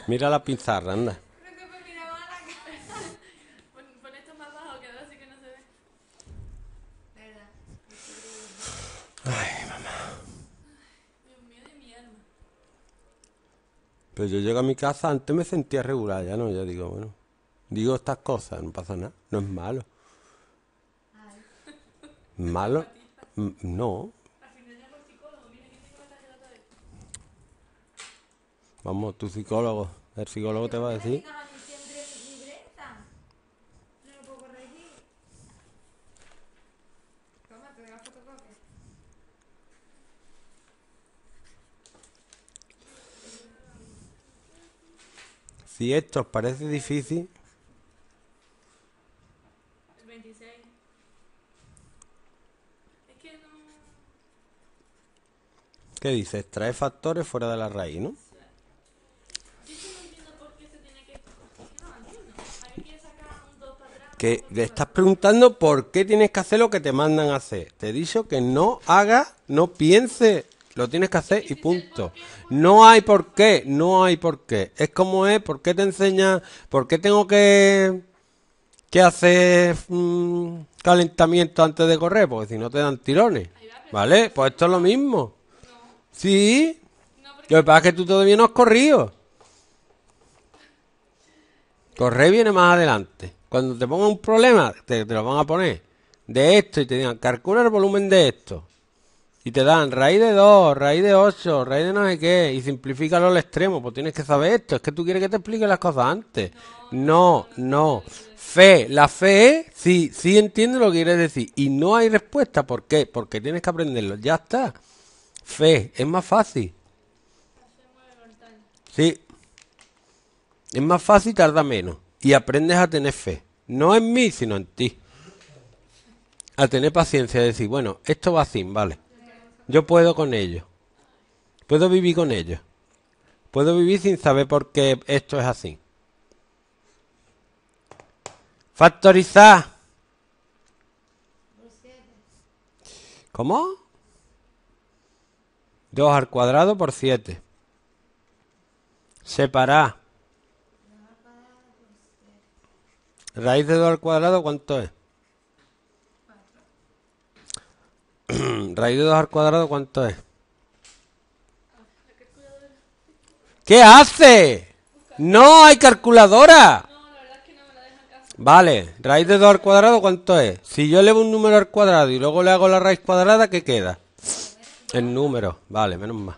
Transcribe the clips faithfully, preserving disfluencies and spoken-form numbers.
Mira la pizarra, anda. Creo que me miraba a la cara. Pon, pon esto más bajo, que ahora sí que no se ve. ¿Verdad? Dios mío de mi alma. Pero yo llego a mi casa, antes me sentía regular, ya no, ya digo, bueno. Digo estas cosas, no pasa nada, no es malo. ¿Malo? Mm, No. Al final llamo al psicólogo. Mira, ¿quién tengo la tarjeta otra vez? Vamos, tu psicólogo. El psicólogo te va a decir. A mí siempre mi libreta. No lo puedo corregir. Toma, te doy la fotocopia. Si esto os parece difícil, El veintiséis. Es que no... ¿qué dice? Extrae factores fuera de la raíz, ¿no? Yo es que no entiendo por qué se tiene que... Es que no lo entiendo. A mí quiere sacar un dos para atrás. Que un le dos estás para preguntando por qué tienes que hacer lo que te mandan a hacer. Te he dicho que no hagas, no pienses, lo tienes que hacer y punto. No hay por qué, no hay por qué. Es como es, ¿por qué te enseña, por qué tengo que, que hacer mm, calentamiento antes de correr? Porque si no te dan tirones. ¿Vale? Pues esto es lo mismo. Sí, atrás. No, porque lo que pasa es que tú todavía no has corrido. Correr viene más adelante. Cuando te pongan un problema, te, te lo van a poner de esto y te digan, calcula el volumen de esto. Y te dan raíz de dos, raíz de ocho, raíz de no sé qué, y simplifícalo al extremo. Pues tienes que saber esto. Es que tú quieres que te explique las cosas antes. No, no. Fe, la fe, sí, sí entiende lo que quieres decir. Y no hay respuesta. ¿Por qué? Porque tienes que aprenderlo. Ya está. Fe, es más fácil. Sí. Es más fácil y tarda menos. Y aprendes a tener fe. No en mí, sino en ti. A tener paciencia. A decir, bueno, esto va así, vale. Yo puedo con ello. Puedo vivir con ello. Puedo vivir sin saber por qué esto es así. Factorizar. ¿Cómo? dos al cuadrado por siete. Separar. Raíz de dos al cuadrado, ¿cuánto es? Raíz de dos al cuadrado, ¿cuánto es? ¿Qué hace? No hay calculadora. no, la verdad es que no me la dejan casi. Vale, raíz de dos al cuadrado, ¿cuánto es? Si yo elevo un número al cuadrado y luego le hago la raíz cuadrada, ¿qué queda? El número. Vale, menos más.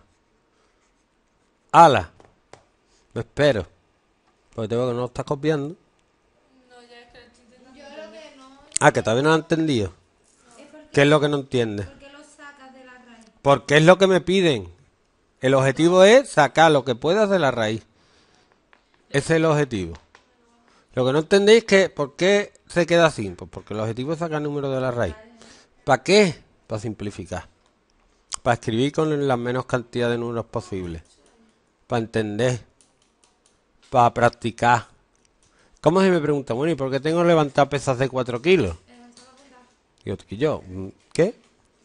Ala. Me espero. Porque te veo que no lo estás copiando. No, ya es que lo estoy intentando. Yo lo que no Ah, que todavía no lo he entendido. es porque, ¿Qué es lo que no entiendes? ¿por qué lo sacas de la raíz? Porque es lo que me piden. El objetivo es sacar lo que puedas de la raíz. Ese es el objetivo. Lo que no entendéis es que ¿por qué se queda así? Pues porque el objetivo es sacar el número de la raíz. ¿Para qué? Para simplificar. Para escribir con la menos cantidad de números posible. Para entender. Para practicar. ¿Cómo se me pregunta? Bueno, ¿y por qué tengo que levantar pesas de cuatro kilos? Digo, ¿y yo? ¿Qué?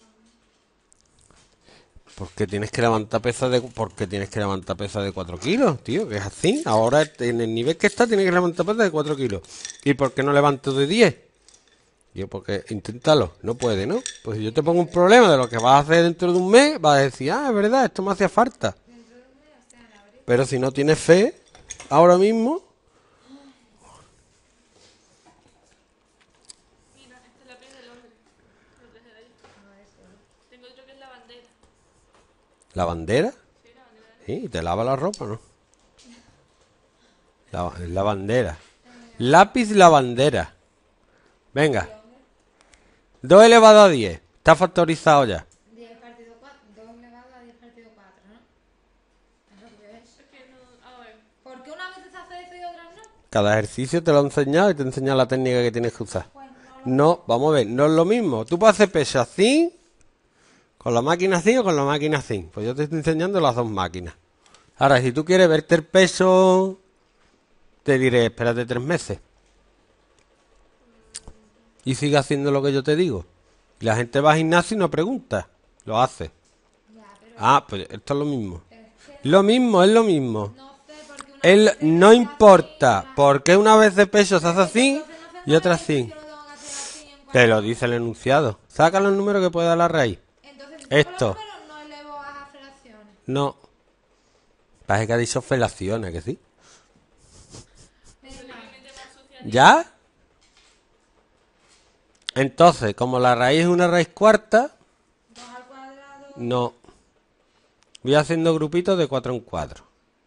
¿Por qué tienes que levantar pesas de, ¿por qué tienes que levantar pesas de cuatro kilos, tío? Que es así. Ahora en el nivel que está tienes que levantar pesas de cuatro kilos. ¿Y por qué no levanto de diez? Yo, porque inténtalo. No puede, ¿no? Pues si yo te pongo un problema de lo que vas a hacer dentro de un mes, vas a decir, ah, es verdad, esto me hacía falta. Pero si no tienes fe, ahora mismo, Mira, esta es la piel de Londres. Lo traje de ahí. Tengo otro que es la bandera. la bandera, Sí, la bandera de... sí, y te lava la ropa, ¿no? La, la bandera. Lápiz la bandera. Venga. dos elevado a diez. Está factorizado ya. diez partido cuatro, dos elevado a diez partido cuatro, ¿no? Es lo que es. Es que no... A ver. ¿Por qué una vez se hace eso y otras no? Cada ejercicio te lo he enseñado y te he enseñado la técnica que tienes que usar. Pues no lo... No, vamos a ver, no es lo mismo. Tú puedes hacer peso así, con la máquina así o con la máquina así. Pues yo te estoy enseñando las dos máquinas. Ahora, si tú quieres verte el peso, te diré, espérate tres meses. Y sigue haciendo lo que yo te digo. Y la gente va al gimnasio y no pregunta. Lo hace. Ya, pero Ah, pues esto es lo mismo. es que Lo mismo, es lo mismo. no sé por qué Él no importa, porque una vez de peso se hace así y otra así. Te lo dice el enunciado. Saca los números que pueda la raíz. Entonces, si Esto. saco los números, no elevo a fracciones. No. Parece que ha dicho felaciones, que sí. Venga. ¿Ya? Entonces, como la raíz es una raíz cuarta, dos al cuadrado. no. Voy haciendo grupitos de cuatro en cuatro.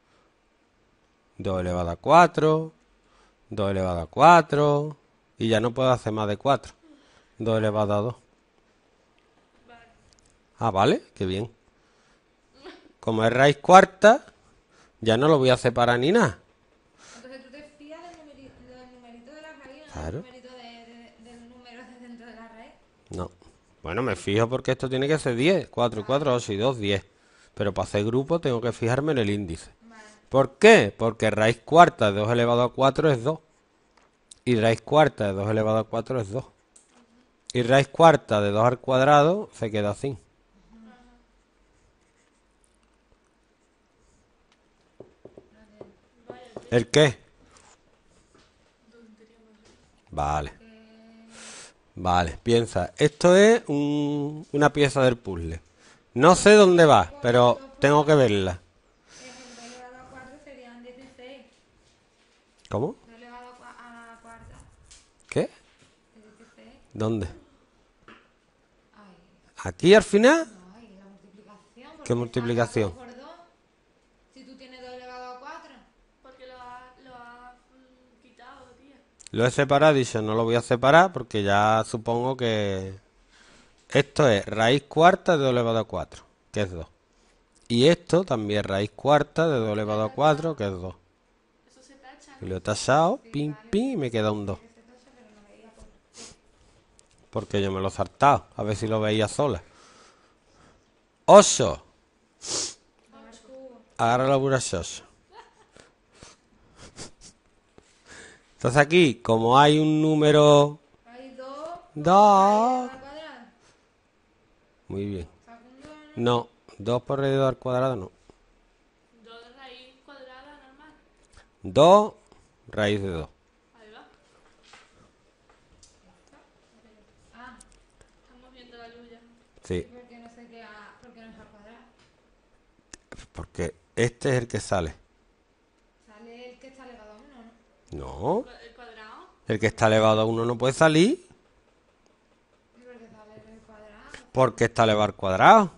dos elevado a cuatro, dos elevado a cuatro, y ya no puedo hacer más de cuatro. dos elevado a dos. Ah, vale, qué bien. Como es raíz cuarta, ya no lo voy a separar ni nada. Entonces tú te fías del numerito, del numerito de la raíz, no Claro. del numerito de, de- del número de dentro de la raíz. No. Bueno, me fijo porque esto tiene que ser diez. cuatro, cuatro, ocho y dos, diez. Pero para hacer grupo tengo que fijarme en el índice. Vale. ¿Por qué? Porque raíz cuarta de dos elevado a cuatro es dos. Y raíz cuarta de dos elevado a cuatro es dos. Y raíz cuarta de dos al cuadrado se queda así. ¿El qué? Vale. Vale, piensa. Esto es un- una pieza del puzzle. No sé dónde va, pero tengo que verla. Es el dos elevado a cuatro serían dieciséis. ¿Cómo? dos elevado a cua- a la cuarta ¿Qué? es dieciséis. ¿Dónde? Ay, ¿Aquí al final? ay, la multiplicación. ¿por ¿Qué saca multiplicación? dos por dos? Si tú tienes dos elevado a cuatro. Porque lo ha, lo ha mm, quitado, tía. Lo he separado, he dicho, no lo voy a separar porque ya supongo que... Esto es raíz cuarta de dos elevado a cuatro, que es dos. Y esto también es raíz cuarta de dos elevado a cuatro, que es dos. Eso se tacha, Y ¿no? lo he tachado, pim, pim, y me queda un dos. Que se tacha, pero no veía por Porque yo me lo he saltado, a ver si lo veía sola. ocho. dos al cubo. Agarra la burachosa. Entonces aquí, como hay un número Hay dos. dos... Al cuadrado. Muy bien. Saco un dos, ¿no? No, dos por raíz de dos al cuadrado no. dos de raíz cuadrada normal. dos raíz de dos. Ahí va. Ah, Estamos viendo la luz ya. Sí, porque no sé qué. a- Porque no es al cuadrado. porque este es el que sale. Sale el que está elevado a uno, ¿no? No, Cua- El cuadrado. el que está elevado a uno no puede salir ¿Y por qué sale el cuadrado? porque está elevado al cuadrado.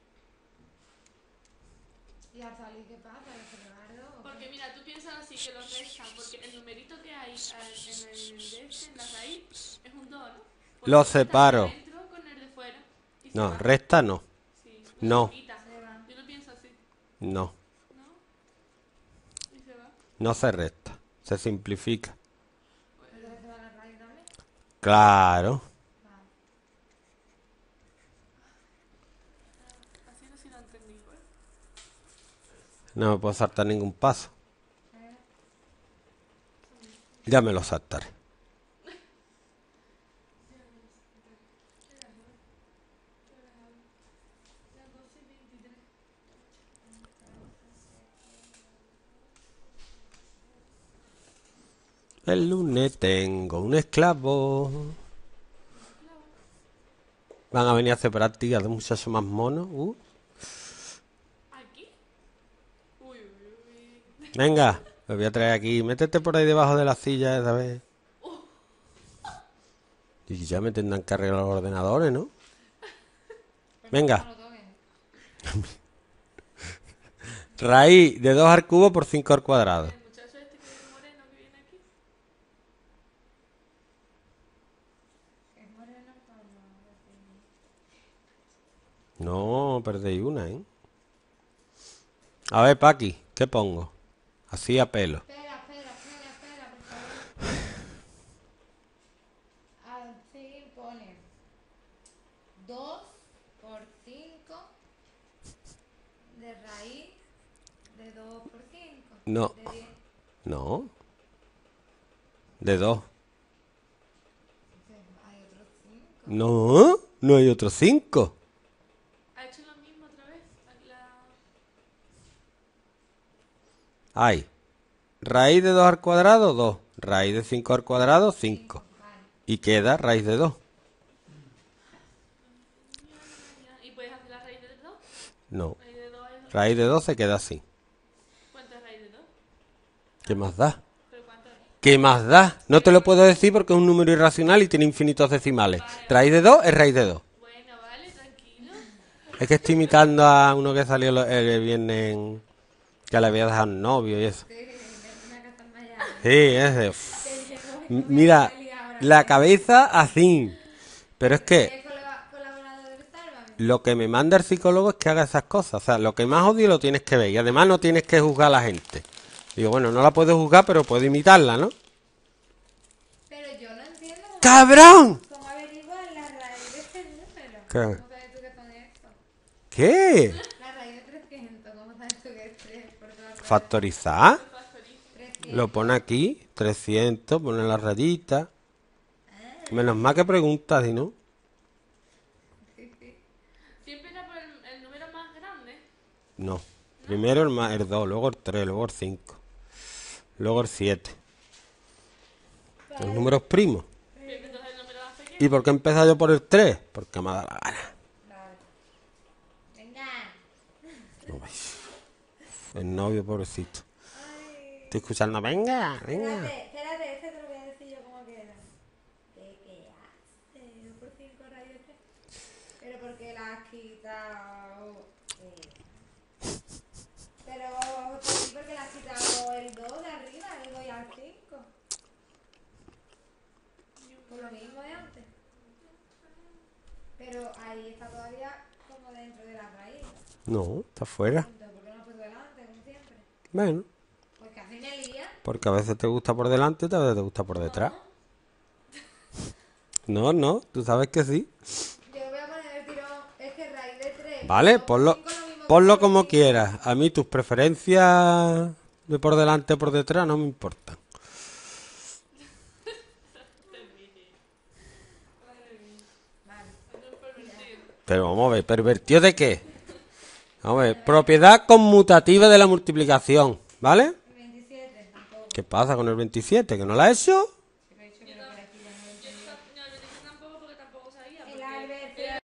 ¿Y al salir qué pasa? ¿Lo elevar dos? Porque mira, tú piensas así que lo restan, porque el numerito que hay eh, en el de este, en la raíz, es un dos, ¿no? Pues Lo tú restas separo. el de dentro con el de fuera. Y se No, va. resta no. Sí, No. se quita. Yo lo pienso así, No, ¿no? Y se va. no se resta. Se simplifica. ¿Entonces se va la raíz también? Claro. Vale. Así no si lo entendí, ¿eh? No me puedo saltar ningún paso. Ya me lo saltaré. El lunes tengo un esclavo. Van a venir a hacer prácticas de muchachos más monos. Uh. ¿Aquí? Uy, uy, uy. Venga, lo voy a traer aquí. Métete por ahí debajo de la silla esa vez. Y ya me tendrán que arreglar los ordenadores, ¿no? Venga. No lo toquen. Raíz de dos al cubo por cinco al cuadrado. El muchacho este que es moreno que viene aquí. Es moreno, pues no. No, perdéis una, ¿eh? A ver, Paqui, ¿qué pongo? Así a pelo. Espera, espera, espera, espera, por favor. Así pone dos por cinco de raíz de dos por cinco. No. De diez. No. De dos. Entonces, hay otros cinco. No, no hay otros cinco. Ha hecho lo mismo otra vez. La... Hay. raíz de dos al cuadrado, dos. Raíz de cinco al cuadrado, cinco. Vale. Y queda raíz de dos. ¿Y puedes hacer la raíz de dos? No. Raíz de dos es... Raíz de dos se queda así. ¿Cuánto es raíz de dos? ¿Qué más da? ¿Pero cuánto es? ¿Qué más da? No te lo puedo decir porque es un número irracional y tiene infinitos decimales. Raíz de dos es raíz de dos. Bueno, vale, tranquilo. Es que estoy imitando a uno que salió lo- el viernes en- que le había dejado un novio y eso. Sí, una casa más allá. Sí, ese. Uf. M- Mira, la cabeza así. Pero es que ¿Es colab- colaborador del Sálvame? lo que me manda el psicólogo es que haga esas cosas. O sea, lo que más odio lo tienes que ver. Y además no tienes que juzgar a la gente. Digo, bueno, no la puedo juzgar, pero puedo imitarla, ¿no? Pero yo no entiendo cómo, ¡Cabrón! cómo averiguar la raíz de este número. ¿Qué? ¿Cómo sabes tú que son esto? ¿Qué? La raíz de trescientos, ¿cómo sabes tú que es tres por todas partes? ¿Factorizar? trescientos. Lo pone aquí, trescientos, pone la rayita. Menos mal que preguntas, ¿y no? Siempre era por el, el número más grande. No. Primero el, más, el dos, luego el tres, luego el cinco. Luego el siete. Los números primos. Siempre entonces el número más pequeño. ¿Y por qué he empezado yo por el tres? Porque me ha dado la gana. Vale. Venga. No, ay. El novio, pobrecito. Estoy escuchando, venga, venga. Espérate, espérate, este te lo voy a decir yo cómo queda. ¿Qué, qué hace? dos por cinco raíz de tres. Pero porque la has quitado. eh. Pero sí, porque la has quitado el dos de arriba, el dos y al cinco. Por lo mismo de antes. Pero ahí está todavía como dentro de la raíz. No, está fuera. Entonces, ¿por qué no lo puesto delante, como siempre? Bueno, Pues casi me lía. porque a veces te gusta por delante y a veces te gusta por detrás. No, no, tú sabes que sí. Yo voy a poner el tirón, es que raíz de tres. Vale, dos por ponlo, cinco es lo mismo que ponlo por como cinco. quieras. A mí tus preferencias de por delante o por detrás no me importan. Vale. Pero vamos a ver, ¿pervertido de qué? Vamos a ver, propiedad conmutativa de la multiplicación, ¿vale? veintisiete, tampoco. ¿Qué pasa con el veintisiete? ¿Que no la he hecho?